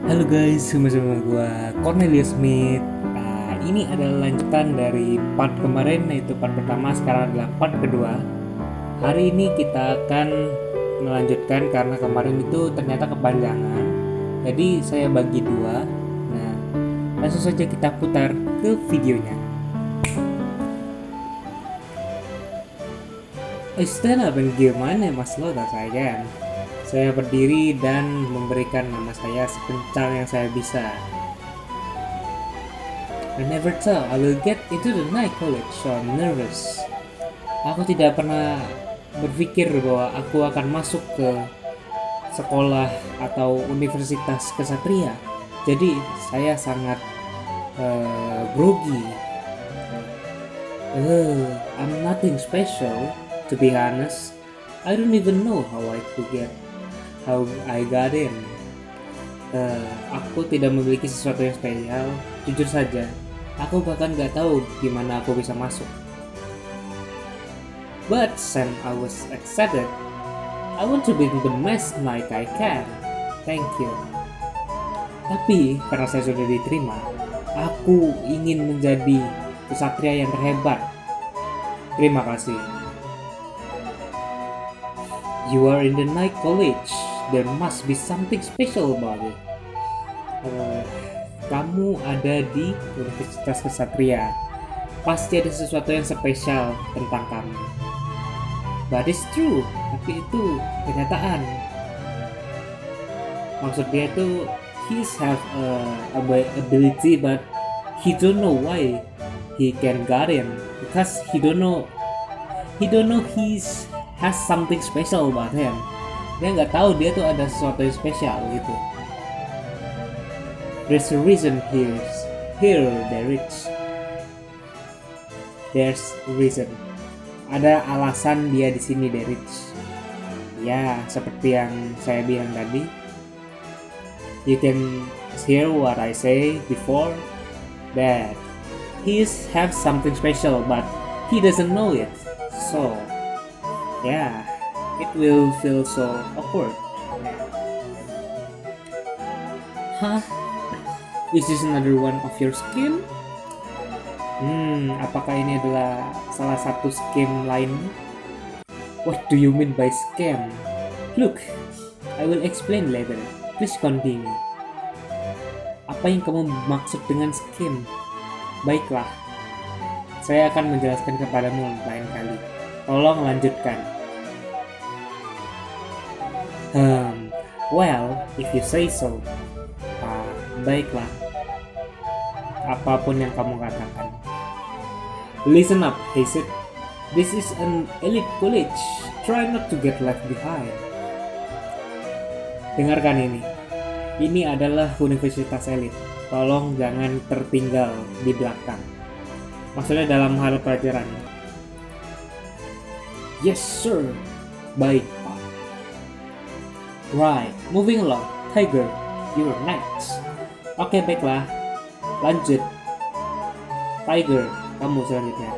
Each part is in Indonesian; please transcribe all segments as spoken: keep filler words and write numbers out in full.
Halo guys, sama-sama gua Cornelius Smith. Nah, ini adalah lanjutan dari part kemarin, yaitu part pertama. Sekarang adalah part kedua. Hari ini kita akan melanjutkan karena kemarin itu ternyata kepanjangan. Jadi saya bagi dua. Nah, langsung saja kita putar ke videonya. Stand up and give my name as loud as I can. Saya berdiri dan memberikan nama saya sekencang yang saya bisa. I never thought I will get into the night college, so I'm nervous. Aku tidak pernah berpikir bahwa aku akan masuk ke sekolah atau universitas kesatria. Jadi saya sangat uh, grogi. Uh, I'm nothing special, to be honest. I don't even know how I could get How I got in. Uh, aku tidak memiliki sesuatu yang spesial. Jujur saja, aku bahkan gak tahu gimana aku bisa masuk. But since I was accepted, I want to be the best like I can. Thank you. Tapi karena saya sudah diterima, aku ingin menjadi kesatria yang terhebat. Terima kasih. You are in the night college. There must be something special about it. Uh, kamu ada di Universitas Kesatria. Pasti ada sesuatu yang spesial tentang kamu. But it's true. Tapi itu kenyataan. Maksud dia itu he's have a, a ability, but he don't know why he can got in. Because he don't know he don't know he's has something special about him. Dia nggak tahu dia tuh ada sesuatu yang spesial gitu. There's a reason here, here there is. There's a reason. Ada alasan dia di sini there is. Ya, seperti yang saya bilang tadi. You can hear what I say before that he have something special, but he doesn't know it. So, yeah. It will feel so awkward. Huh? Is this another one of your scheme? Hmm, apakah ini adalah salah satu scam lain? What do you mean by scam? Look, I will explain later. Please continue. Apa yang kamu maksud dengan scam? Baiklah, saya akan menjelaskan kepadamu lain kali. Tolong lanjutkan. Hmm, well, if you say so. Ah, baiklah. Apapun yang kamu katakan. Listen up, Hasid. This is an elite college. Try not to get left behind. Dengarkan ini. Ini adalah universitas elit. Tolong jangan tertinggal di belakang. Maksudnya dalam hal pelajaran. Yes, sir. Baik. Right, moving along. Tiger, you're next. Oke, baiklah. Lanjut. Tiger, kamu selanjutnya.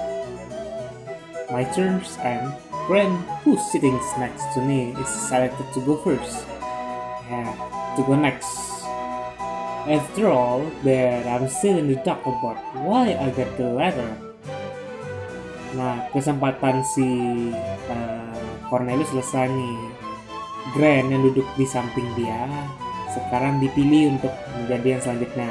My turns and Grant, who's sitting next to me, is selected to go first. Yeah, to go next. After all, that I'm still in the dark about why I got the letter. Nah, kesempatan si uh, Cornelius selesai nih. Grant yang duduk di samping dia sekarang dipilih untuk menjadi yang selanjutnya.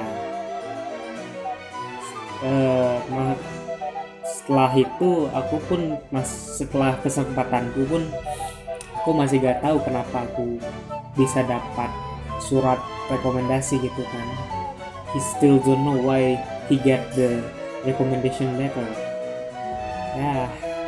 Uh, setelah itu aku pun mas setelah kesempatanku pun aku masih gak tahu kenapa aku bisa dapat surat rekomendasi gitu kan. He still don't know why he get the recommendation letter. Ya. Yeah.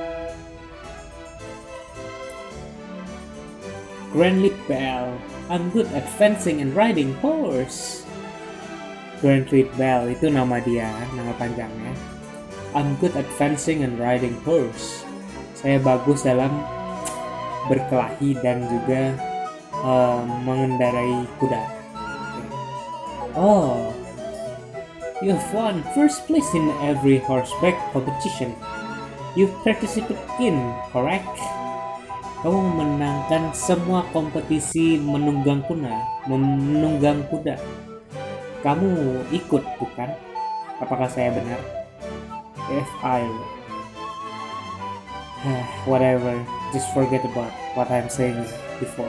Grant Lead Bell, I'm good at fencing and riding horse. Grant Lead Bell itu nama dia, nama panjangnya. I'm good at fencing and riding horse. Saya bagus dalam berkelahi dan juga uh, mengendarai kuda. Oh, you've won first place in every horseback competition you've participated in, correct? Kamu memenangkan semua kompetisi menunggang kuda, menunggang kuda. Kamu ikut, bukan? Apakah saya benar? If I whatever, just forget about what I'm saying before.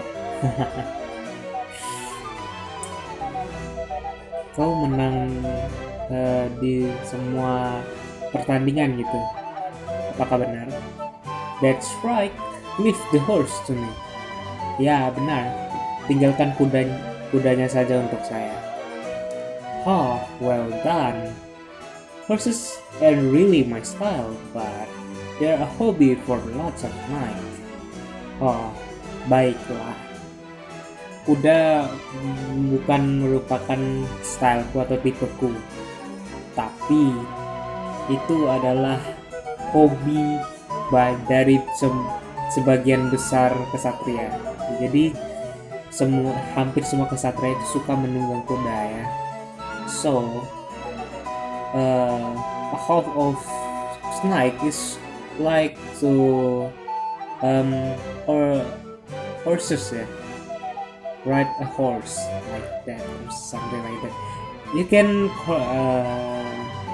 Kau menang uh, di semua pertandingan gitu. Apakah benar? That's right. Leave the horse to me. Ya, benar. Tinggalkan kuda kudanya saja untuk saya. Oh, well done. Horses are really my style, but they're a hobby for lots of night. Oh, baiklah. Kuda bukan merupakan styleku atau tipeku, tapi itu adalah hobi dari se sebagian besar kesatria. Jadi semua hampir semua kesatria itu suka menunggang kuda ya. So uh, a half of snake is like to um or horses ya. Ride a horse like that or something like that. You can uh,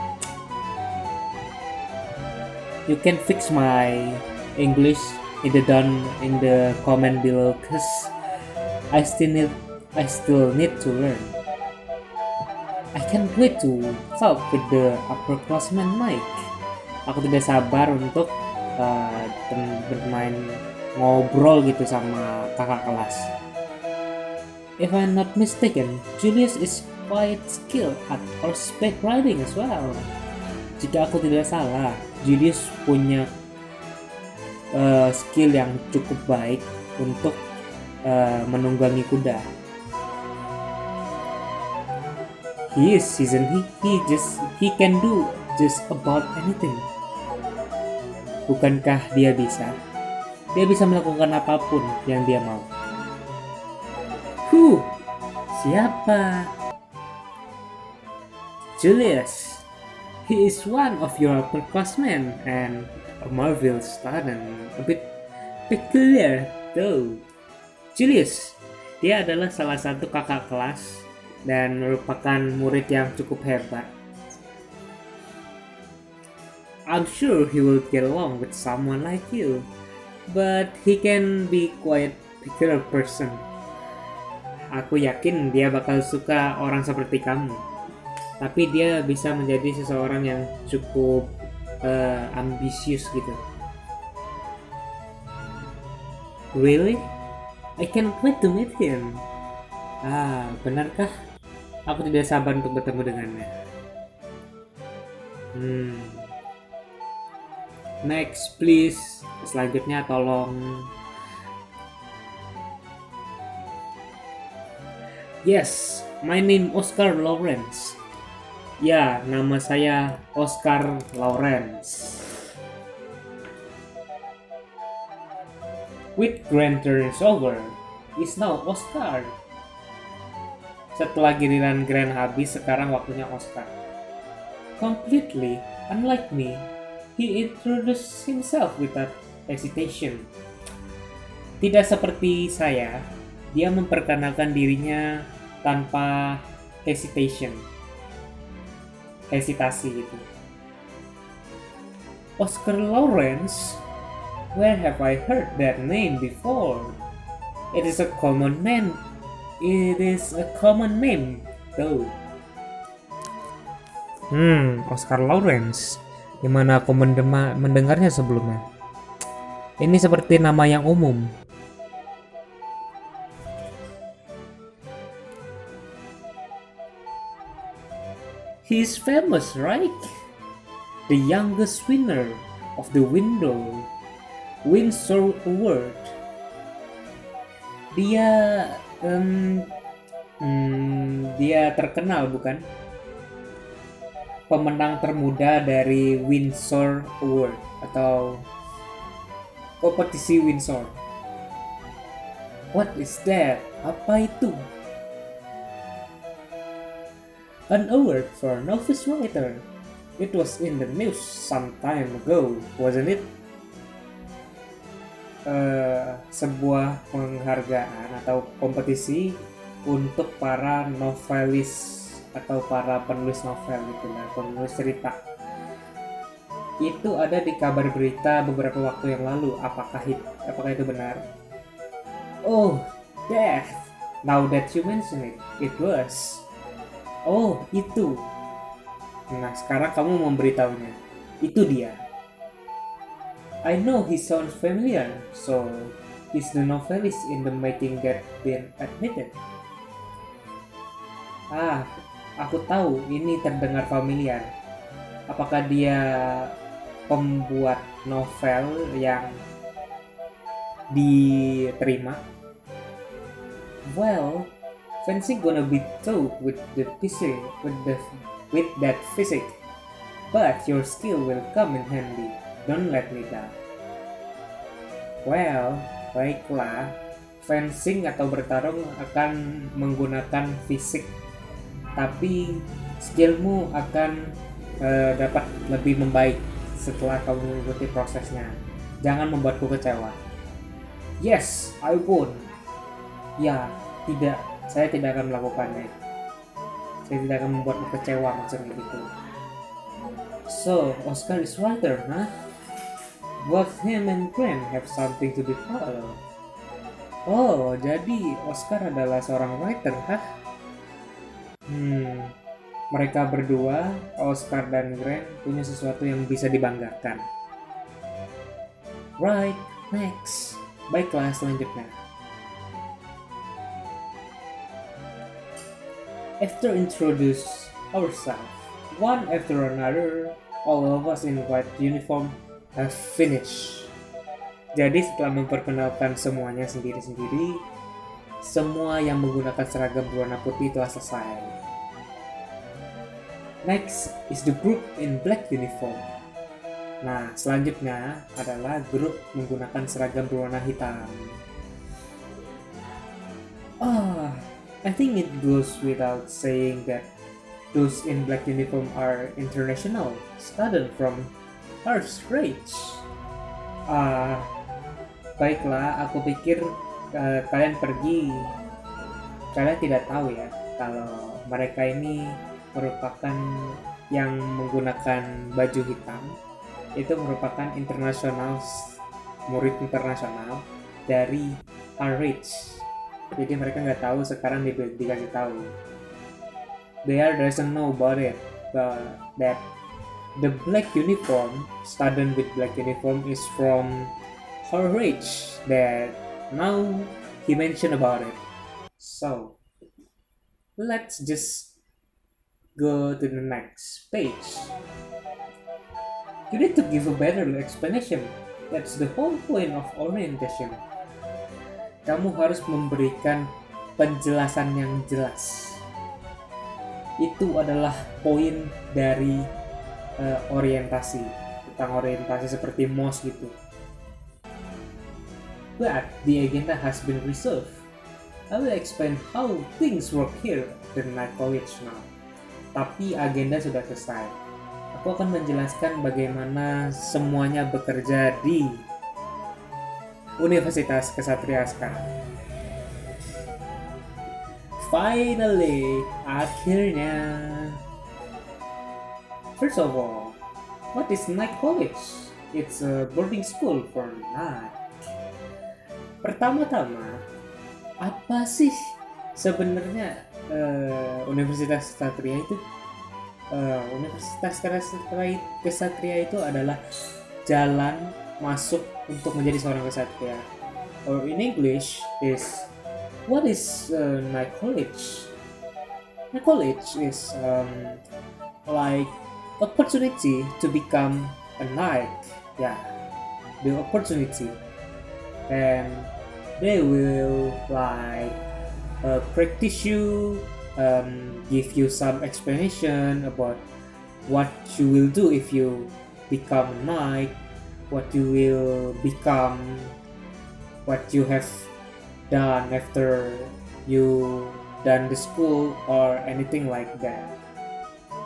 you can fix my English in the down in the comment below, cause I still need I still need to learn. I can't wait to talk with the upperclassmen Mike. Aku tidak sabar untuk uh, bermain ngobrol gitu sama kakak kelas. If I'm not mistaken, Julius is quite skilled at horseback riding as well. Jika aku tidak salah, Julius punya uh, skill yang cukup baik untuk uh, menunggangi kuda. He is seasoned. He, he just he can do just about anything. Bukankah dia bisa? Dia bisa melakukan apapun yang dia mau. Huh, siapa? Julius. He is one of your upperclassmen and a marvelous student. A bit peculiar though. Julius, dia adalah salah satu kakak kelas dan merupakan murid yang cukup hebat. I'm sure he will get along with someone like you, but he can be quite peculiar person. Aku yakin dia bakal suka orang seperti kamu. Tapi dia bisa menjadi seseorang yang cukup uh, ambisius gitu. Really? I can't wait to meet him. Ah, benarkah? Aku tidak sabar untuk bertemu dengannya. Hmm. Next, please. Selanjutnya tolong. Yes, my name Oscar Lawrence. Ya, nama saya Oscar Lawrence. With grand turn is over, is now Oscar. Setelah giliran grand habis, sekarang waktunya Oscar. Completely unlike me, he introduced himself without hesitation. Tidak seperti saya, dia memperkenalkan dirinya tanpa hesitation, hesitasi gitu. Oscar Lawrence, where have I heard that name before? It is a common name. It is a common name, though. Hmm, Oscar Lawrence. Dimana aku mendema- mendengarnya sebelumnya? Ini seperti nama yang umum. He is famous, right? The youngest winner of the Window Windsor Award. Dia, um, hmm, dia terkenal bukan? Pemenang termuda dari Windsor Award atau kompetisi Windsor. What is that? Apa itu? An award for novice writer. It was in the news some time ago, wasn't it? uh, sebuah penghargaan atau kompetisi untuk para novelis atau para penulis novel gitu lah, penulis cerita. Itu ada di kabar berita beberapa waktu yang lalu. Apakah itu, apakah itu benar? Oh, death. Now that you mention it, it was. Oh, itu. Nah, sekarang kamu memberitahunya. Itu dia. I know he sounds familiar, so he's the novelist in the making that been admitted. Ah, aku tahu ini terdengar familiar. Apakah dia pembuat novel yang diterima? Well, fancy gonna be tough with the physics, with the with that physics. But your skill will come in handy. Don't let me down. Well, baiklah. Fencing atau bertarung akan menggunakan fisik, tapi skillmu akan uh, dapat lebih membaik setelah kamu mengikuti prosesnya. Jangan membuatku kecewa. Yes, I won't. Ya, tidak. Saya tidak akan melakukannya. Saya tidak akan membuatmu kecewa maksudnya gitu. So, Oscar is writer, huh? Both him and Grant have something to be proud of. Oh, jadi Oscar adalah seorang writer, hah? Hmm, mereka berdua, Oscar dan Grant, punya sesuatu yang bisa dibanggakan. Right, next. Baiklah, selanjutnya. After introduce ourselves, one after another, all of us in white uniform have finished. Jadi setelah memperkenalkan semuanya sendiri-sendiri, semua yang menggunakan seragam berwarna putih telah selesai. Next is the group in black uniform. Nah, selanjutnya adalah grup menggunakan seragam berwarna hitam. Ah, I think it goes without saying that those in black uniform are international students from Earth's Rage. Ah, baiklah, aku pikir uh, kalian pergi, kalian tidak tahu ya kalau mereka ini merupakan yang menggunakan baju hitam. Itu merupakan internasional, murid internasional dari R H. Jadi mereka nggak tahu, sekarang di, dikasih tahu. They are doesn't know about it, but that the black uniform, student with black uniform is from R H. That now he mentioned about it. So let's just go to the next page. You need to give a better explanation. That's the whole point of orientation. Kamu harus memberikan penjelasan yang jelas. Itu adalah poin dari uh, orientasi. Tentang orientasi seperti M O S gitu. But the agenda has been reserved. I will explain how things work here at the Night College now. Tapi agenda sudah selesai. Aku akan menjelaskan bagaimana semuanya bekerja di Universitas Ksatria sekarang. Finally, akhirnya. First of all, what is Night College? It's a boarding school for night. Pertama-tama, apa sih sebenarnya uh, Universitas Ksatria itu? Uh, Universitas Ksatria itu adalah jalan masuk untuk menjadi seorang ksatria. Or in English is, what is uh, Night College? Night College is um, like opportunity to become a knight. Yeah, the opportunity, and they will like uh, practice you. Um, give you some explanation about what you will do if you become a knight, what you will become, what you have done after you done the school or anything like that.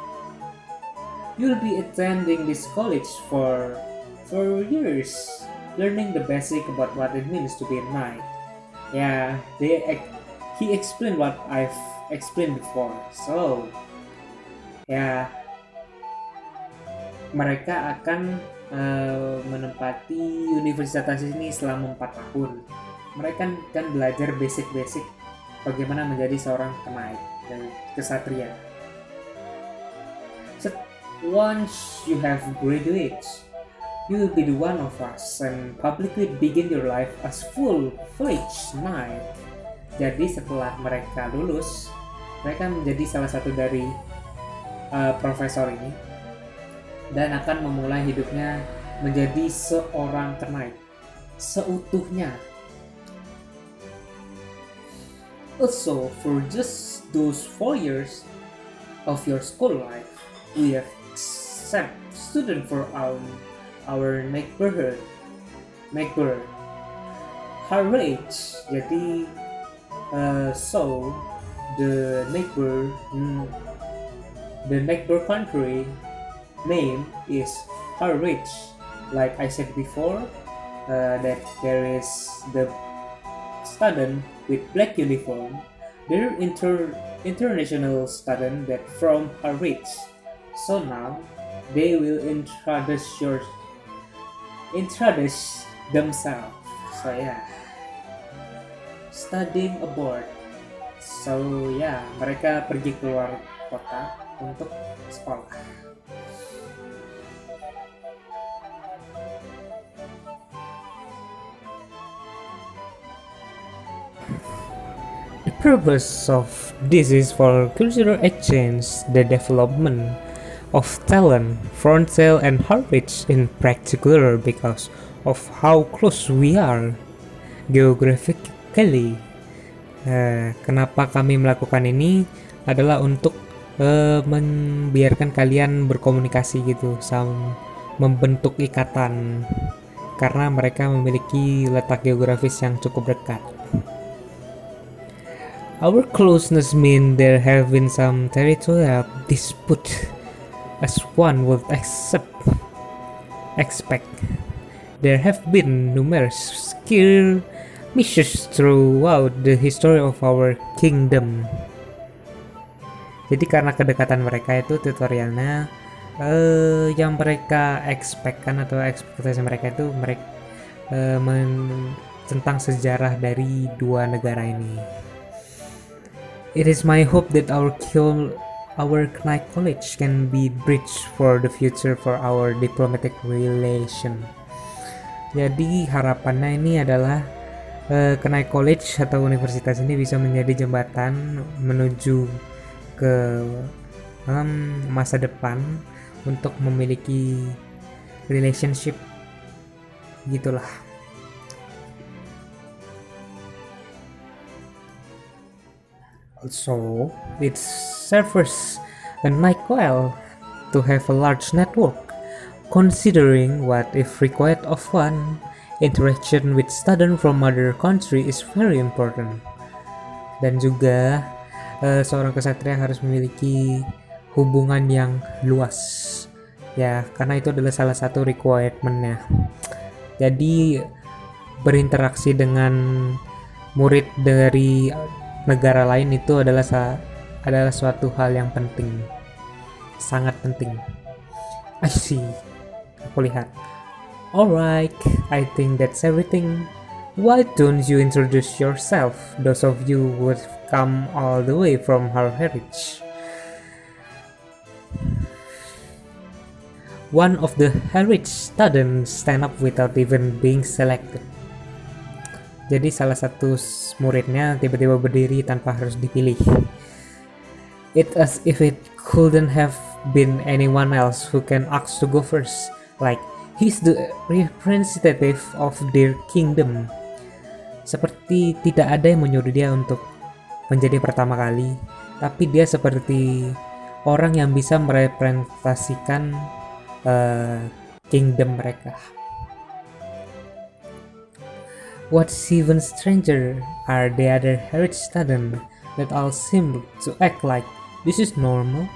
You'll be attending this college for four years. learning the basic about what it means to be a knight. Yeah, they ex- he explained what I've explained before. So, ya mereka akan uh, menempati universitas ini selama empat tahun. Mereka kan belajar basic-basic bagaimana menjadi seorang knight dan kesatria. So, once you have graduated, you will be the one of us and publicly begin your life as full-fledged knight. Jadi setelah mereka lulus, mereka menjadi salah satu dari uh, profesor ini dan akan memulai hidupnya menjadi seorang knight seutuhnya. Also, for just those four years of your school life, we have accept student for our our neighborhood, neighbor, Harwich. Jadi, uh, so the neighbor, mm, the neighbor country name is Harwich. Like I said before, uh, that there is the student with black uniform. They're inter international student that from Harwich. So now they will introduce your introduce themselves. So yeah, studying abroad. So ya, yeah, mereka pergi keluar kota untuk sekolah. The purpose of this is for cultural exchange, the development of talent, Frontal and Harwich in particular because of how close we are geographically. Uh, kenapa kami melakukan ini adalah untuk uh, membiarkan kalian berkomunikasi gitu, sama membentuk ikatan karena mereka memiliki letak geografis yang cukup dekat. Our closeness means there have been some territorial dispute, as one would accept, expect. There have been numerous skirmishes throughout the history of our kingdom. Jadi karena kedekatan mereka itu tutorialnya uh, yang mereka expectkan atau ekspektasi mereka itu mereka uh, men- tentang sejarah dari dua negara ini. It is my hope that our our Knight College can be bridge for the future for our diplomatic relation. Jadi harapannya ini adalah uh, Knight College atau universitas ini bisa menjadi jembatan menuju ke um, masa depan untuk memiliki relationship gitulah. Also, it serves a Knight well to have a large network, considering what if required of one, interaction with students from other country is very important. Dan juga uh, seorang kesatria harus memiliki hubungan yang luas, ya karena itu adalah salah satu requirement-nya. Jadi berinteraksi dengan murid dari negara lain itu adalah sa- adalah suatu hal yang penting, sangat penting. I see, aku lihat. Alright, I think that's everything. Why don't you introduce yourself, those of you who have come all the way from Harwich? One of the Harwich students stand up without even being selected. Jadi salah satu muridnya tiba-tiba berdiri tanpa harus dipilih. It as if it couldn't have been anyone else who can ask to go first. Like he's the representative of their kingdom. Seperti tidak ada yang menyuruh dia untuk menjadi pertama kali, tapi dia seperti orang yang bisa merepresentasikan uh, kingdom mereka. What's even stranger are the other Harwich students that all seem to act like this is normal.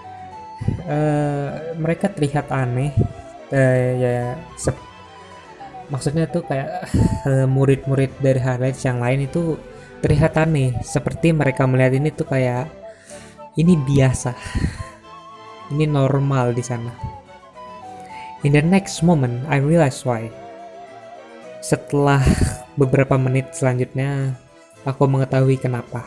Uh, mereka terlihat aneh, uh, ya, Maksudnya tuh kayak eh, murid-murid dari Harvard yang lain itu terlihat aneh, seperti mereka melihat ini tuh kayak ini biasa, ini normal di sana. In the next moment, I realized why. Setelah beberapa menit selanjutnya, aku mengetahui kenapa.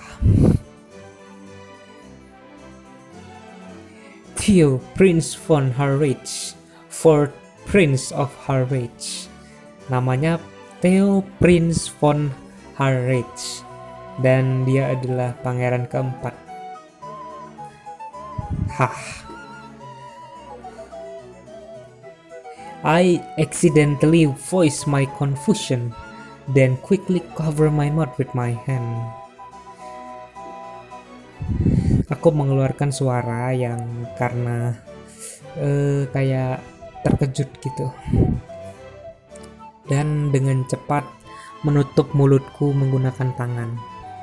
Theo Prince von Harwich, fourth Prince of Harwich. Namanya Theo Prince von Harwich, dan dia adalah pangeran keempat. Hah. I accidentally voiced my confusion, then quickly cover my mouth with my hand. Aku mengeluarkan suara yang karena uh, kayak terkejut gitu, dan dengan cepat menutup mulutku menggunakan tangan.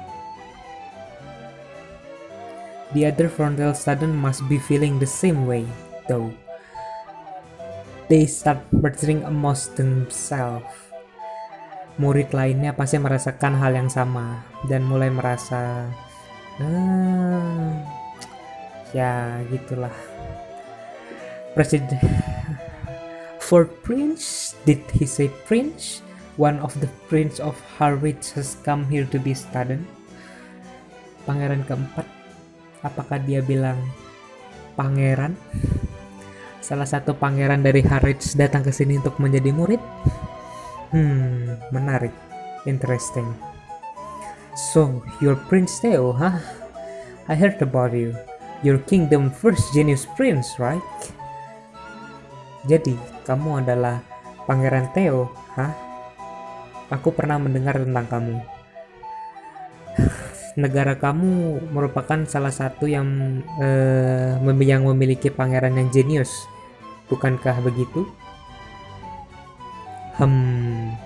The other frontal student must be feeling the same way, though. They start muttering amongst themselves. Murid lainnya pasti merasakan hal yang sama dan mulai merasa, ah, ya gitulah. Presiden Fourth Prince, did he say Prince? One of the Prince of Harwich has come here to be student. Pangeran keempat, apakah dia bilang pangeran? Salah satu pangeran dari Harwich datang ke sini untuk menjadi murid? Hmm, menarik. Interesting. So, you're Prince Theo, huh? I heard about you. Your kingdom first genius prince, right? Jadi, kamu adalah Pangeran Theo, hah? Aku pernah mendengar tentang kamu. Negara kamu merupakan salah satu yang uh, yang memiliki pangeran yang jenius, bukankah begitu? Hmm.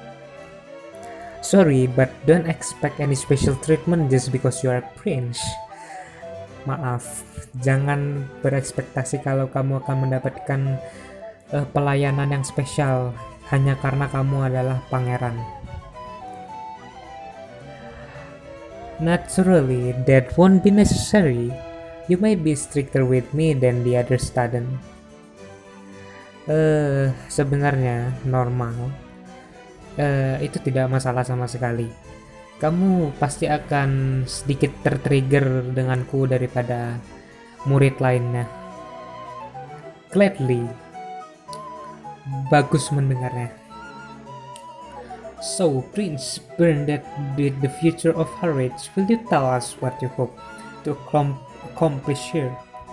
Sorry, but don't expect any special treatment just because you are a prince. Maaf, jangan berekspektasi kalau kamu akan mendapatkan uh, pelayanan yang spesial hanya karena kamu adalah pangeran. Naturally, that won't be necessary. You may be stricter with me than the other student. Eh, uh, sebenarnya normal. Uh, itu tidak masalah sama sekali. Kamu pasti akan sedikit tertrigger denganku daripada murid lainnya. Gladly. Bagus mendengarnya. So, Prince Bernadette, with the future of Harwich, will you tell us what you hope to accomplish here?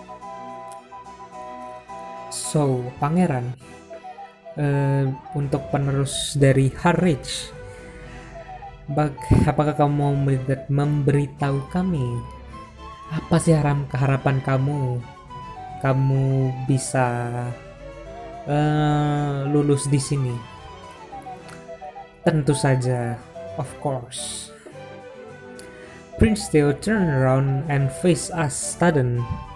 So, Pangeran, uh, untuk penerus dari Harwich, bag, apakah kamu mau memberitahu kami apa sih haram keharapan kamu? Kamu bisa uh, lulus di sini? Tentu saja, of course. Prince Theo turned around and faced us student.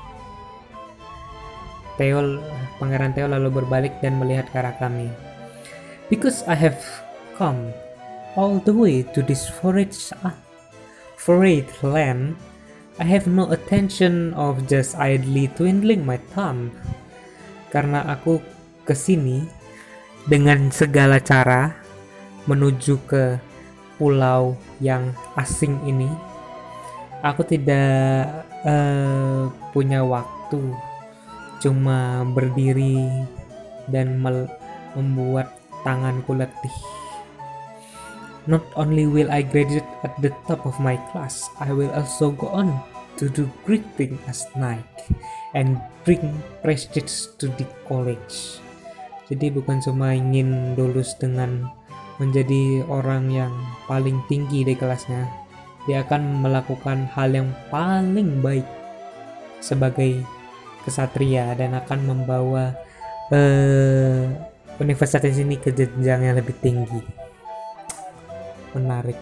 Theo, Pangeran Theo lalu berbalik dan melihat ke arah kami. Because I have come all the way to this forage, uh, forage land, I have no attention of just idly twiddling my thumb. Karena aku kesini dengan segala cara menuju ke pulau yang asing ini, aku tidak uh, punya waktu cuma berdiri dan membuat tanganku letih. Not only will I graduate at the top of my class, I will also go on to do great things as knight and bring prestige to the college. Jadi bukan cuma ingin lulus dengan menjadi orang yang paling tinggi di kelasnya, dia akan melakukan hal yang paling baik sebagai kesatria dan akan membawa uh, universitas ini ke jenjang yang lebih tinggi. Menarik.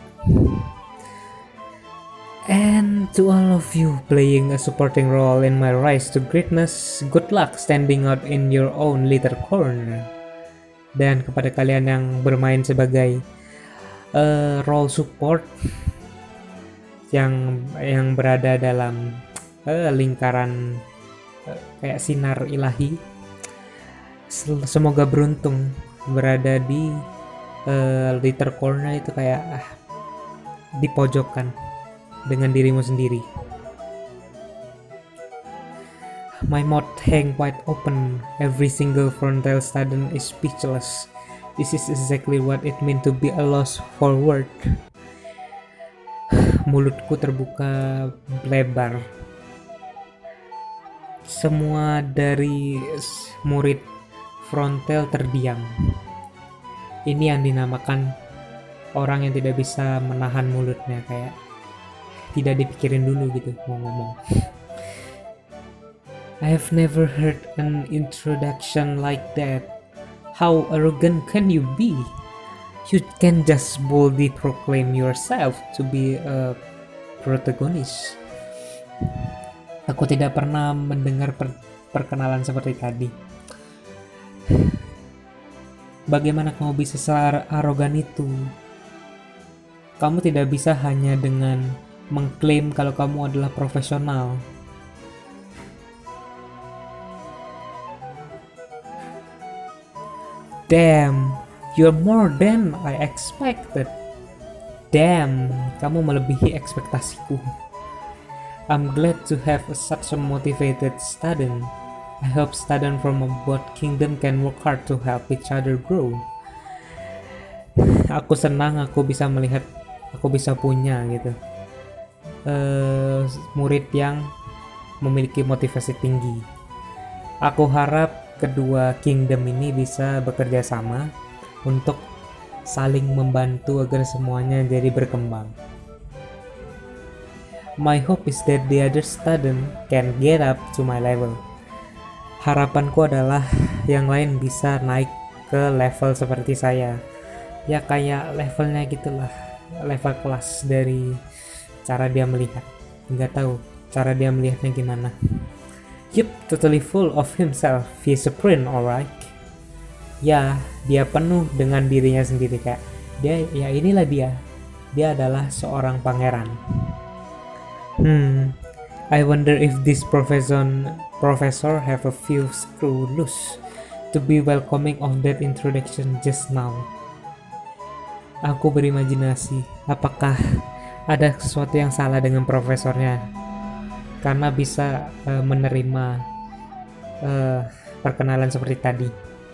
And to all of you playing a supporting role in my rise to greatness, good luck standing out in your own little corner. Dan kepada kalian yang bermain sebagai uh, role support yang yang berada dalam uh, lingkaran uh, kayak sinar ilahi, semoga beruntung berada di uh, little corner itu kayak ah, di pojokan dengan dirimu sendiri. My mouth hang wide open. Every single frontal student is speechless. This is exactly what it means to be a lost for word. Mulutku terbuka lebar. Semua dari murid frontal terdiam. Ini yang dinamakan orang yang tidak bisa menahan mulutnya, kayak tidak dipikirin dulu gitu mau ngomong. I have never heard an introduction like that. How arrogant can you be? You can just boldly proclaim yourself to be a protagonist. Aku tidak pernah mendengar per- perkenalan seperti tadi. Bagaimana kamu bisa se-arogan itu? Kamu tidak bisa hanya dengan mengklaim kalau kamu adalah profesional. Damn, you're more than I expected. Damn, kamu melebihi ekspektasiku. I'm glad to have a, such a motivated student. I hope students from both kingdom can work hard to help each other grow. Aku senang aku bisa melihat, aku bisa punya gitu uh, murid yang memiliki motivasi tinggi. Aku harap kedua kingdom ini bisa bekerja sama untuk saling membantu agar semuanya jadi berkembang. My hope is that the other student can get up to my level. Harapanku adalah yang lain bisa naik ke level seperti saya. Ya kayak levelnya gitulah, level kelas dari cara dia melihat. Nggak tahu cara dia melihatnya gimana. Yup, totally full of himself. He's a prince, alright. Ya, dia penuh dengan dirinya sendiri, kayak dia, ya inilah dia. Dia adalah seorang pangeran. Hmm, I wonder if this professor professor have a few screw loose to be welcoming of that introduction just now. Aku berimajinasi, apakah ada sesuatu yang salah dengan profesornya? Karena bisa uh, menerima uh, perkenalan seperti tadi.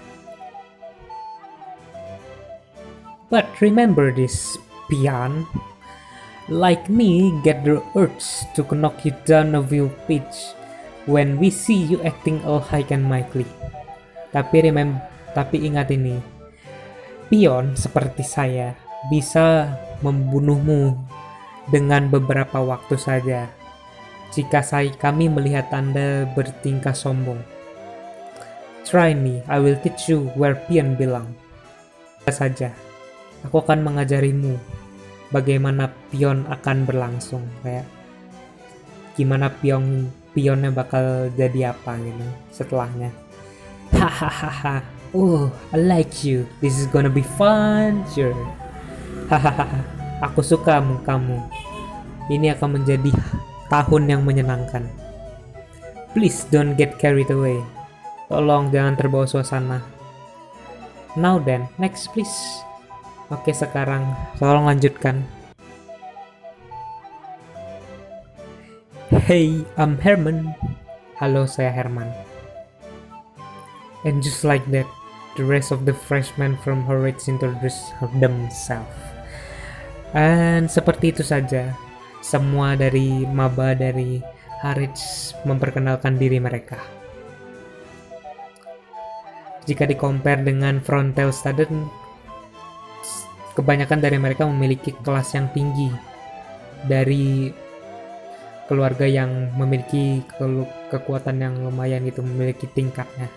But remember this, Pian. Like me, get the urge to knock you down a few pitch when we see you acting all high and mighty. Tapi remember, tapi ingat ini, Pion seperti saya bisa membunuhmu dengan beberapa waktu saja. Jika saya kami melihat Anda bertingkah sombong. Try me, I will teach you where pion belong. Saja, aku akan mengajarimu bagaimana pion akan berlangsung, kayak gimana pion pionnya bakal jadi apa gitu setelahnya. Hahaha, oh, I like you. This is gonna be fun, sure. Hahaha, aku suka kamu. Ini akan menjadi tahun yang menyenangkan. Please don't get carried away. Tolong jangan terbawa suasana. Now then, next please. Oke, sekarang tolong lanjutkan. Hey, I'm Herman. Halo, saya Herman. And just like that, the rest of the freshmen from Horwitz introduced themselves. And seperti itu saja, semua dari maba dari Harwitz memperkenalkan diri mereka. Jika di-compare dengan frontal student, kebanyakan dari mereka memiliki kelas yang tinggi dari keluarga yang memiliki ke- kekuatan yang lumayan gitu, memiliki tingkatnya.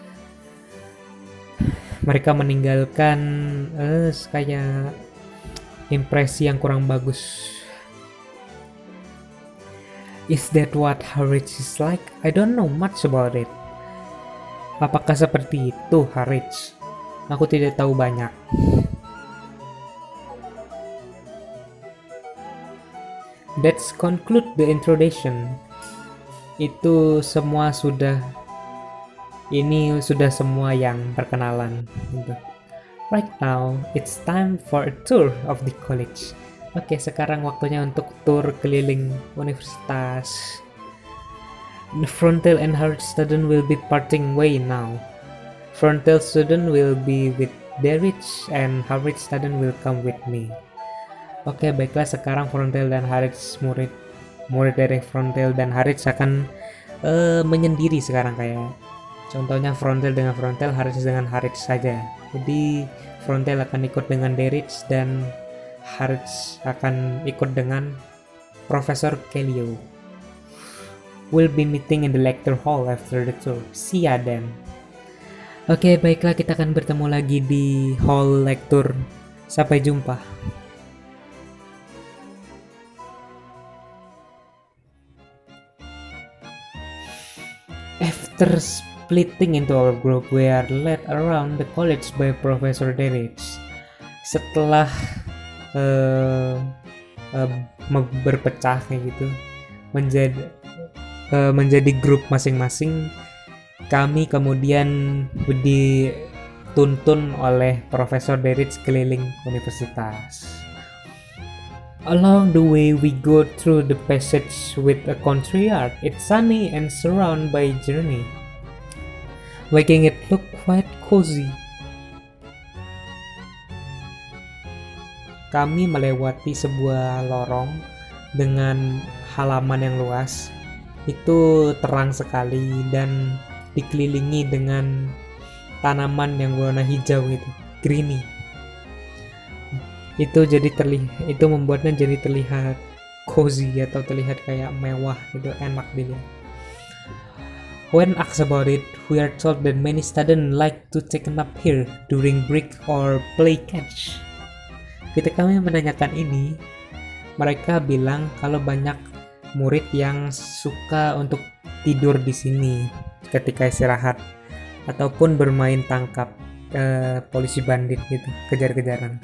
Mereka meninggalkan eh, kayak impresi yang kurang bagus. Is that what Harwitz is like? I don't know much about it. Apakah seperti itu Harwitz? Aku tidak tahu banyak. Let's conclude the introduction. Itu semua sudah, ini sudah semua yang perkenalan gitu. Right now, it's time for a tour of the college. Oke, sekarang waktunya untuk tour keliling universitas. The Frontal and Harwich student will be parting way now. Frontal student will be with Derich and Harwich student will come with me. Oke, baiklah, sekarang Frontal dan Harwich murid murid dari Frontal dan Harwich akan uh, menyendiri sekarang kayak. Contohnya Frontal dengan Frontal, Harwich dengan Harwich saja. Jadi Frontal akan ikut dengan Derich dan Harwich akan ikut dengan Profesor Kelio. We'll be meeting in the lecture hall after the tour. See ya then. Oke, baiklah, kita akan bertemu lagi di hall lecture. Sampai jumpa. After splitting into our group, we are led around the college by Professor Derich. Setelah uh, uh, berpecah kayak gitu, menjadi uh, menjadi grup masing-masing, kami kemudian dituntun oleh Profesor Derich keliling universitas. Along the way, we go through the passage with a country yard. It's sunny and surrounded by journey, making it look quite cozy. Kami melewati sebuah lorong dengan halaman yang luas. Itu terang sekali dan dikelilingi dengan tanaman yang warna hijau gitu, greeny. Itu jadi terlihat, itu membuatnya jadi terlihat cozy atau terlihat kayak mewah gitu, enak dilihat. When asked about it, we are told that many students like to take a nap here during break or play catch. Ketika kami menanyakan ini, mereka bilang kalau banyak murid yang suka untuk tidur di sini ketika istirahat ataupun bermain tangkap eh, polisi bandit gitu, kejar-kejaran.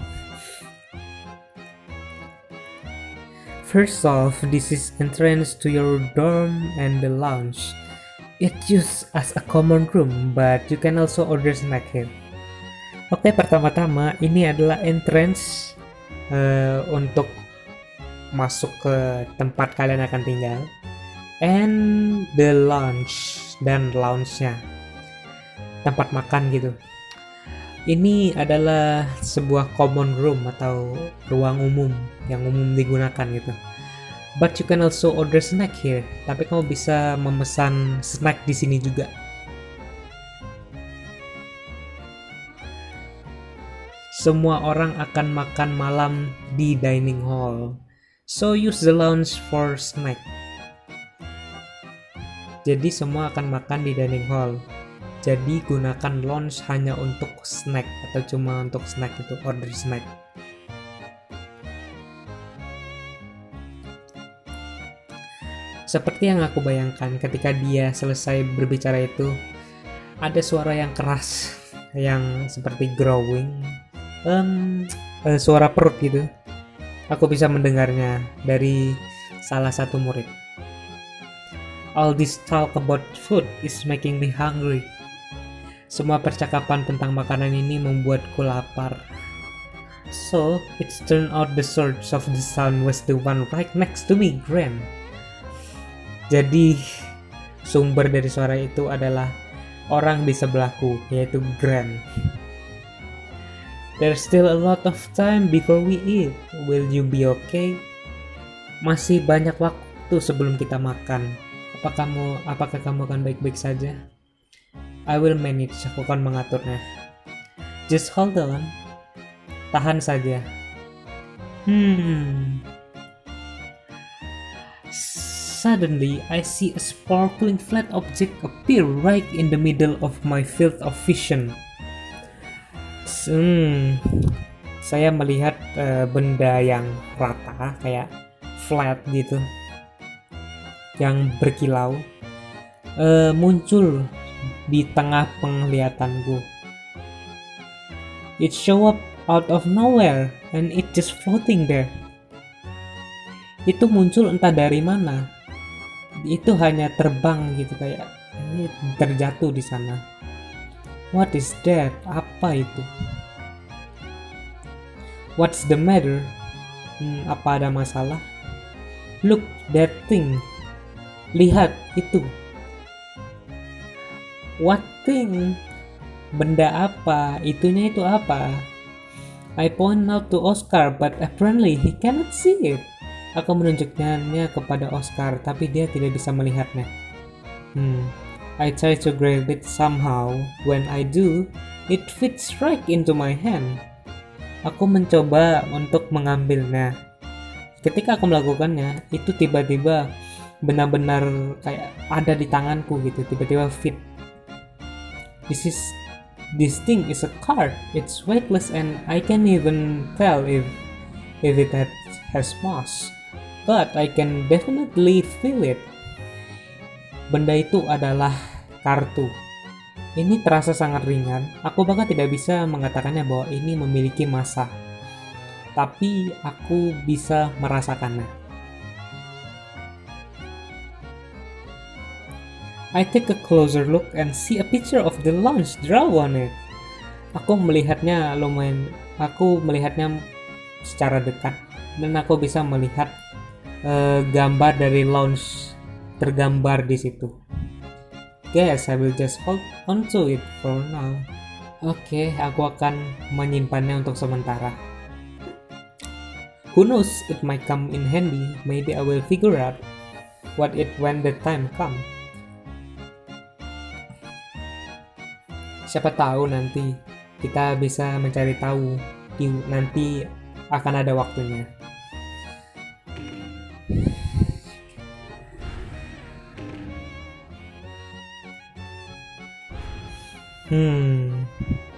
First off, this is entrance to your dorm and the lounge. It's used as a common room, but you can also order snack here. Oke, pertama-tama ini adalah entrance uh, untuk masuk ke tempat kalian akan tinggal, and the lounge dan lounge-nya, tempat makan gitu. Ini adalah sebuah common room atau ruang umum yang umum digunakan gitu. But you can also order snack here. Tapi kamu bisa memesan snack di sini juga. Semua orang akan makan malam di dining hall. So use the lounge for snack. Jadi semua akan makan di dining hall. Jadi gunakan lounge hanya untuk snack atau cuma untuk snack itu, order snack. Seperti yang aku bayangkan ketika dia selesai berbicara itu, ada suara yang keras yang seperti growling, um, uh, suara perut gitu. Aku bisa mendengarnya dari salah satu murid. All this talk about food is making me hungry. Semua percakapan tentang makanan ini membuatku lapar. So, it's turned out the source of the sound was the one right next to me, Gran. Jadi, sumber dari suara itu adalah orang di sebelahku, yaitu Gran. There's still a lot of time before we eat. Will you be okay? Masih banyak waktu sebelum kita makan. Apa kamu, apakah kamu akan baik-baik saja? I will manage, aku akan mengaturnya. Just hold on. Tahan saja. Hmm. Suddenly, I see a sparkling flat object appear right in the middle of my field of vision. Hmm. Saya melihat uh, benda yang rata, kayak flat gitu, yang berkilau, uh, muncul di tengah penglihatanku. It show up out of nowhere and it just floating there. Itu muncul entah dari mana. Itu hanya terbang gitu, kayak ini terjatuh di sana. What is that? Apa itu? What's the matter? Hmm, apa ada masalah? Look, that thing. Lihat itu. What thing? Benda apa? Itunya itu apa? I point out to Oscar, but apparently he cannot see it. Aku menunjukkannya kepada Oscar, tapi dia tidak bisa melihatnya. Hmm. I try to grab it somehow. When I do, it fits right into my hand. Aku mencoba untuk mengambilnya. Ketika aku melakukannya, itu tiba-tiba benar-benar kayak ada di tanganku gitu, tiba-tiba fit. This is this thing is a card. It's weightless and I can't even tell if if it had, has mass. But I can definitely feel it. Benda itu adalah kartu. Ini terasa sangat ringan. Aku bahkan tidak bisa mengatakannya bahwa ini memiliki massa. Tapi aku bisa merasakannya. I take a closer look and see a picture of the launch draw on it. Aku melihatnya lumayan, aku melihatnya secara dekat dan aku bisa melihat uh, gambar dari launch tergambar di situ. Guess I will just hold onto it for now. Oke, okay, aku akan menyimpannya untuk sementara. Who knows, it might come in handy. Maybe I will figure out what it when the time comes. Siapa tahu nanti kita bisa mencari tahu, nanti akan ada waktunya. Hmm.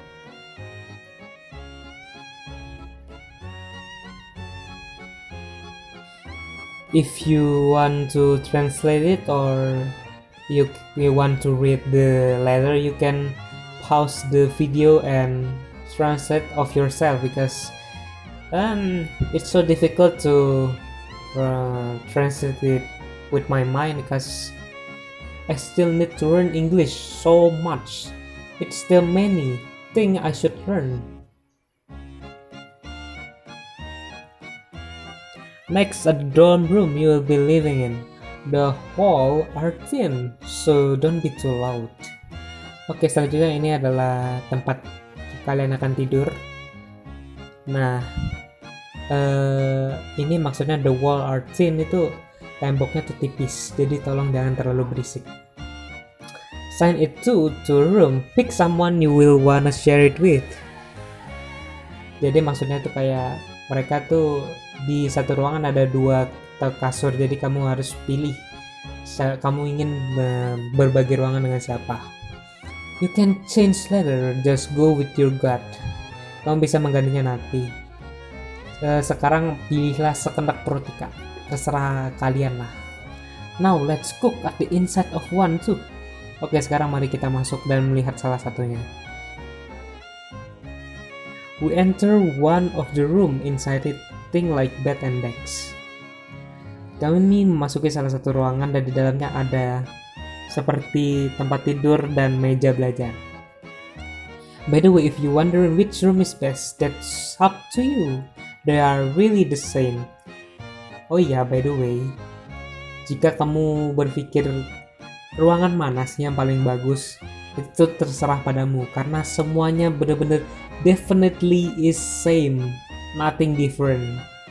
If you want to translate it or you you want to read the letter, you can pause the video and translate of yourself because um it's so difficult to uh, translate it with my mind because I still need to learn English so much. It's still many things I should learn. Next, at the dorm room you will be living in. The hall are thin, so don't be too loud. Oke, selanjutnya ini adalah tempat kalian akan tidur. Nah, uh, ini maksudnya the wall are thin itu temboknya tuh tipis, jadi tolong jangan terlalu berisik. Sign it to to room. Pick someone you will wanna share it with. Jadi maksudnya tuh kayak mereka tuh di satu ruangan ada dua kasur, jadi kamu harus pilih kamu ingin berbagi ruangan dengan siapa. You can change later, just go with your gut. Kamu bisa menggantinya nanti. Sekarang pilihlah sekendak perut Ika. Terserah kalian lah. Now let's cook at the inside of one too. Oke, sekarang mari kita masuk dan melihat salah satunya. We enter one of the room. Inside it, thing like bed and decks. Kami memasuki salah satu ruangan dan di dalamnya ada seperti tempat tidur dan meja belajar. By the way, if you wondering which room is best, that's up to you. They are really the same. Oh iya, by the way, jika kamu berpikir ruangan mana sih yang paling bagus, itu terserah padamu karena semuanya benar-benar definitely is same, nothing different.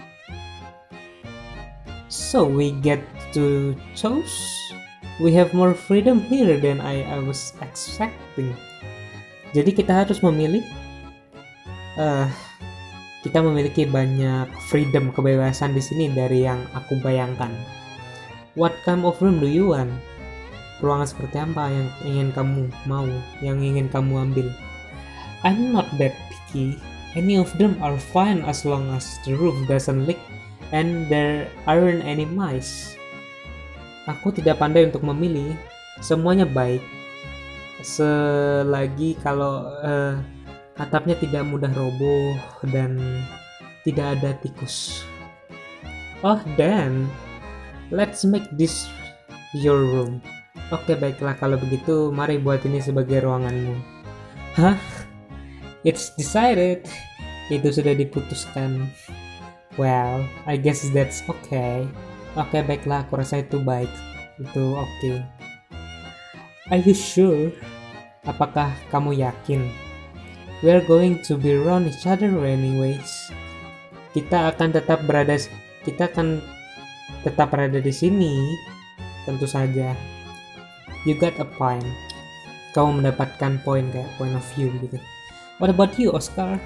So we get to choose. We have more freedom here than I, I was expecting. Jadi kita harus memilih. Uh, kita memiliki banyak freedom, kebebasan di sini dari yang aku bayangkan. What kind of room do you want? Ruangan seperti apa yang ingin kamu mau, yang ingin kamu ambil? I'm not that picky. Any of them are fine as long as the roof doesn't leak and there aren't any mice. Aku tidak pandai untuk memilih. Semuanya baik selagi kalau uh, Atapnya tidak mudah roboh dan tidak ada tikus. Oh, then let's make this your room. Oke, baiklah kalau begitu, mari buat ini sebagai ruanganmu. Hah? It's decided. Itu sudah diputuskan. Well, I guess that's okay. Oke, baiklah, aku rasa itu baik. Itu oke. Okay. Are you sure? Apakah kamu yakin? We're going to be around each other anyways. Kita akan tetap berada kita akan tetap berada di sini, tentu saja. You got a point. Kamu mendapatkan poin kayak point of view gitu. What about you, Oscar?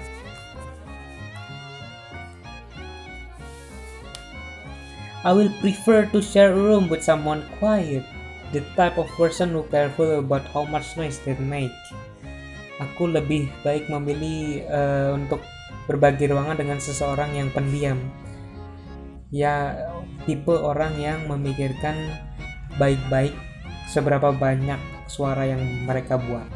I will prefer to share a room with someone quiet, the type of person who careful about how much noise they make. Aku lebih baik memilih uh, untuk berbagi ruangan dengan seseorang yang pendiam. Ya, tipe orang yang memikirkan baik-baik seberapa banyak suara yang mereka buat.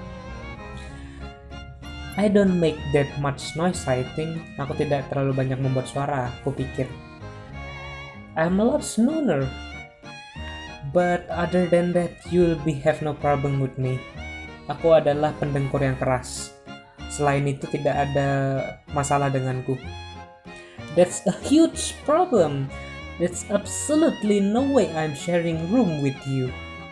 I don't make that much noise, I think. Aku tidak terlalu banyak membuat suara, aku pikir. I'm a lot snooner. But other than that, you'll be have no problem with me. Aku adalah pendengkur yang keras. Selain itu tidak ada masalah denganku. That's a huge problem. There's absolutely no way I'm sharing room with you.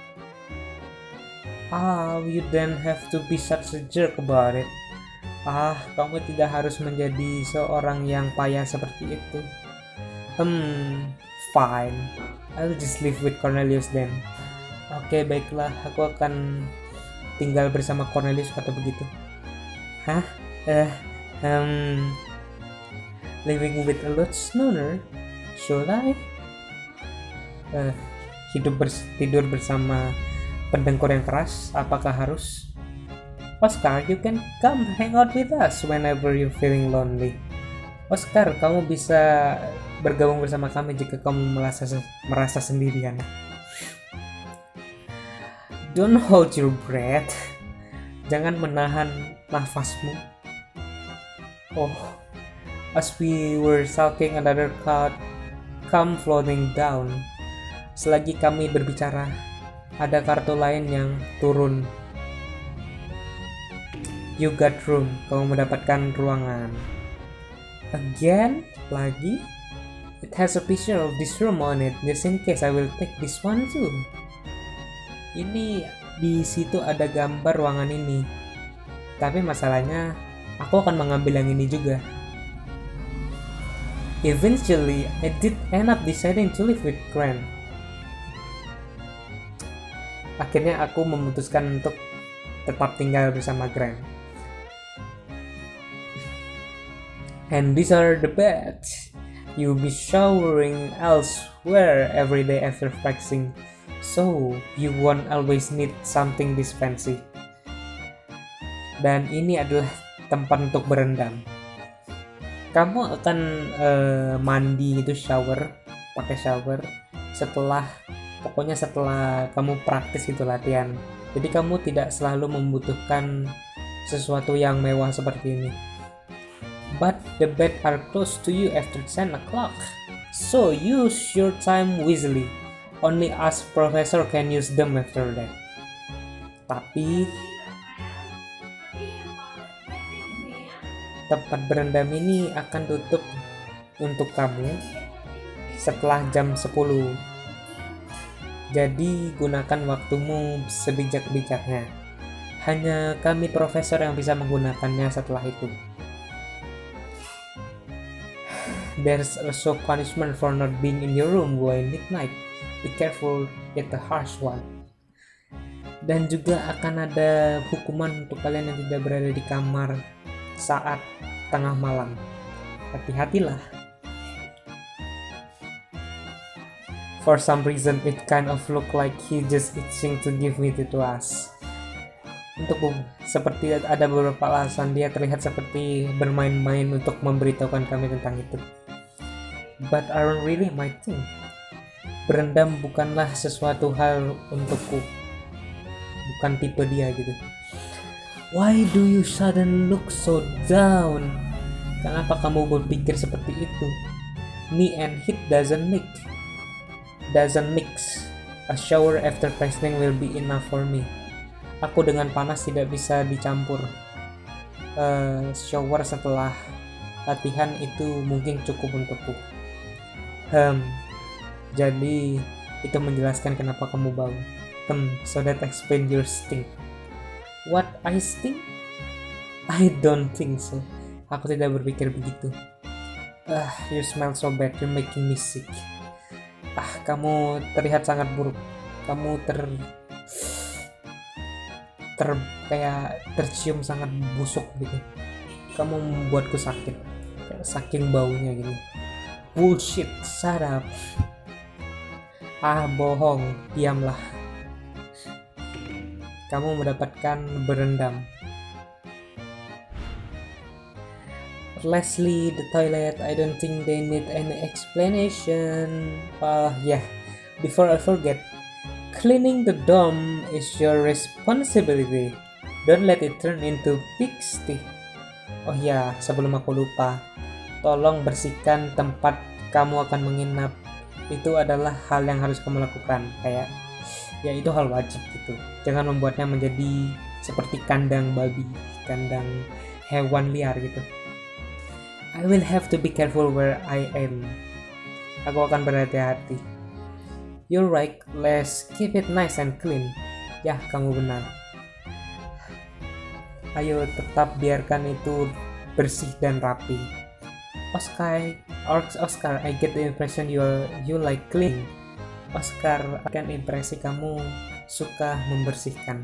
Ah, you don't have to be such a jerk about it. Ah, kamu tidak harus menjadi seorang yang payah seperti itu. Hmm, fine. I'll just live with Cornelius then. Oke, baiklah. Aku akan tinggal bersama Cornelius atau begitu. Hah? Eh, um, living with a lot snooner? Should I? Uh, hidup bers tidur bersama pendengkur yang keras? Apakah harus? Oscar, you can come hang out with us whenever you're feeling lonely. Oscar, kamu bisa bergabung bersama kami jika kamu merasa merasa sendirian. Don't hold your breath. Jangan menahan nafasmu. Oh, as we were talking, another cloud come floating down. Selagi kami berbicara, ada kartu lain yang turun. You got room. Kamu mendapatkan ruangan. Again? Lagi? It has a picture of this room on it. Just in case, I will take this one too. Ini di situ ada gambar ruangan ini. Tapi masalahnya, aku akan mengambil yang ini juga. Eventually, I did end up deciding to live with Grant. Akhirnya aku memutuskan untuk tetap tinggal bersama Grant. And these are the beds. You'll be showering elsewhere every day after flexing, so you won't always need something this fancy. Dan ini adalah tempat untuk berendam. Kamu akan uh, mandi itu shower, pakai shower setelah, pokoknya setelah kamu praktis itu latihan. Jadi kamu tidak selalu membutuhkan sesuatu yang mewah seperti ini. But the bed are close to you after ten o'clock, so use your time wisely. Only us professor can use them after that. Tapi tempat berendam ini akan tutup untuk kamu setelah jam sepuluh. Jadi gunakan waktumu sebijak-bijaknya. Hanya kami profesor yang bisa menggunakannya setelah itu. There's also punishment for not being in your room while midnight. Be careful, it's a harsh one. Dan juga akan ada hukuman untuk kalian yang tidak berada di kamar saat tengah malam. Hati-hatilah. For some reason, it kind of look like he just itching to give it to us. Untuk seperti ada beberapa alasan dia terlihat seperti bermain-main untuk memberitahukan kami tentang itu. But aren't really my thing. Berendam bukanlah sesuatu hal untukku. Bukan tipe dia gitu. Why do you suddenly look so down? Kenapa kamu berpikir seperti itu? Me and heat doesn't mix. Doesn't mix. A shower after wrestling will be enough for me. Aku dengan panas tidak bisa dicampur. Uh, shower setelah latihan itu mungkin cukup untukku. Hmm. Jadi itu menjelaskan kenapa kamu bau. Hmm. So that explain your stink. What, I stink? I don't think so. Aku tidak berpikir begitu. Ah, you smell so bad, you're making me sick. Ah, kamu terlihat sangat buruk. Kamu ter... ter... kayak tercium sangat busuk gitu. Kamu membuatku sakit. Kayak saking baunya gitu. Bullshit, shut up. Ah, bohong, diamlah. Kamu mendapatkan berendam. Lastly, the toilet, I don't think they need any explanation. Uh, yeah, before I forget, cleaning the dome is your responsibility. Don't let it turn into pigsty. Oh ya, sebelum aku lupa, tolong bersihkan tempat kamu akan menginap. Itu adalah hal yang harus kamu lakukan. Kayak, ya itu hal wajib gitu. Jangan membuatnya menjadi seperti kandang babi, kandang hewan liar gitu. I will have to be careful where I am. Aku akan berhati-hati. You're right, let's keep it nice and clean. Ya, kamu benar. Ayo tetap biarkan itu bersih dan rapi. Oscar, Oscar, I get the impression you are, you like clean. Oscar, akan impresi kamu suka membersihkan.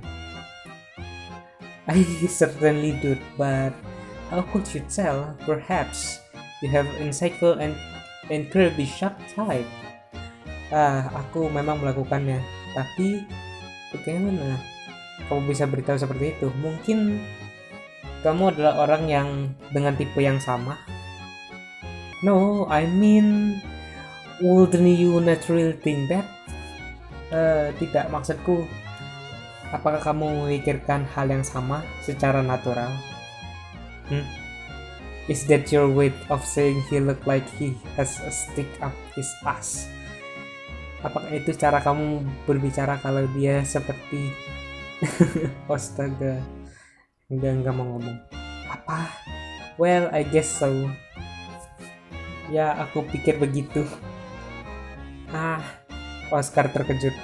I certainly do, but how could you tell? Perhaps you have insightful and incredibly sharp type. Ah, aku memang melakukannya, tapi bagaimana kamu bisa beritahu seperti itu? Mungkin kamu adalah orang yang dengan tipe yang sama. No, I mean, wouldn't you naturally think that? Uh, tidak, maksudku, apakah kamu memikirkan hal yang sama secara natural? Hmm? Is that your way of saying he look like he has a stick up his ass? Apakah itu cara kamu berbicara kalau dia seperti... Astaga. Enggak, enggak mau ngomong. Apa? Well, I guess so. Ya, aku pikir begitu. Ah, Oscar terkejut.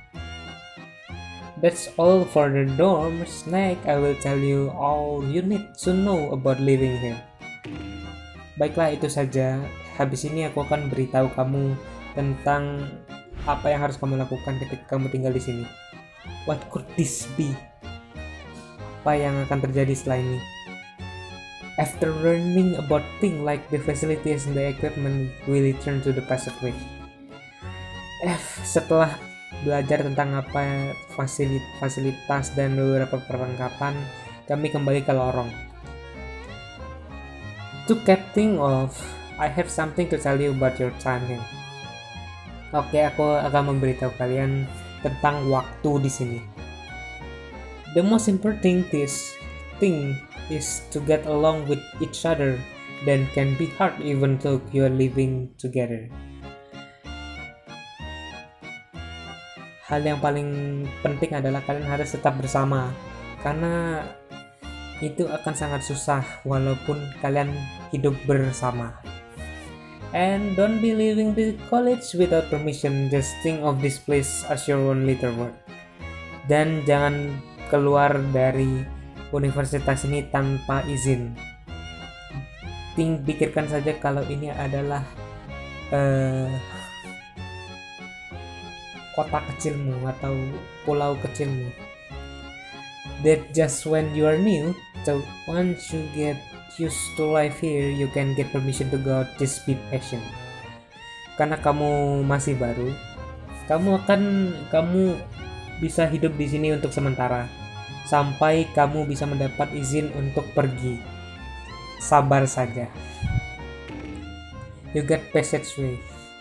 That's all for the dorm. Snack, I will tell you all you need to know about living here. Baiklah, itu saja. Habis ini aku akan beritahu kamu tentang apa yang harus kamu lakukan ketika kamu tinggal di sini. What could this be? Apa yang akan terjadi setelah ini? After learning about things like the facilities and the equipment, we return to the passageway. F. Setelah belajar tentang apa fasilitas dan beberapa perlengkapan, kami kembali ke lorong. To cap things off, I have something to tell you about your time here. Oke, aku akan memberitahu kalian tentang waktu di sini. The most important thing is to get along with each other, then can be hard even though you are living together. Hal yang paling penting adalah kalian harus tetap bersama, karena itu akan sangat susah walaupun kalian hidup bersama. And don't be leaving the college without permission. Just think of this place as your own little world. Dan jangan keluar dari universitas ini tanpa izin. Think, pikirkan saja kalau ini adalah uh, kota kecilmu atau pulau kecilmu. That just when you are new, so once you get used to life here, you can get permission to go out. Just be patient. Karena kamu masih baru, kamu akan kamu bisa hidup di sini untuk sementara sampai kamu bisa mendapat izin untuk pergi. Sabar saja. You get passageway.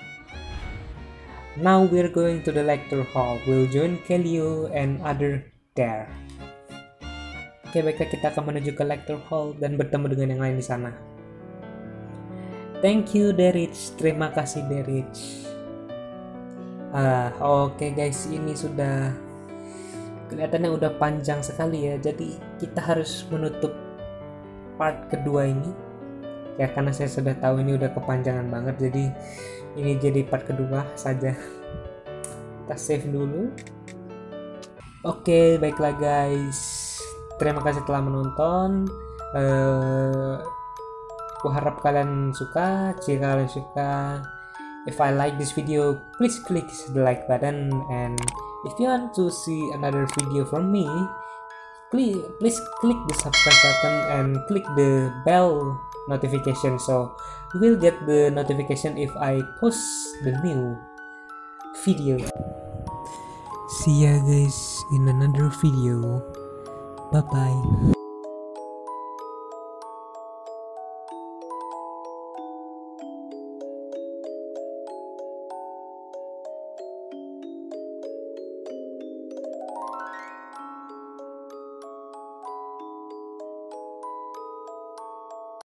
Now we're going to the lecture hall. We'll join Kelly and other there. Oke, baiklah, kita akan menuju ke lecture hall dan bertemu dengan yang lain di sana. Thank you, Derich. Terima kasih, Derich. Ah, oke okay guys, ini sudah kelihatannya udah panjang sekali ya. Jadi kita harus menutup part kedua ini. Ya, karena saya sudah tahu ini udah kepanjangan banget. Jadi ini jadi part kedua saja. Kita save dulu. Oke, okay, baiklah guys. Terima kasih telah menonton. Uh, aku harap kalian suka. Jika kalian suka, if I like this video, please click the like button. And if you want to see another video from me, please please click the subscribe button and click the bell notification, so you will get the notification if I post the new video. See ya guys in another video. Bye bye.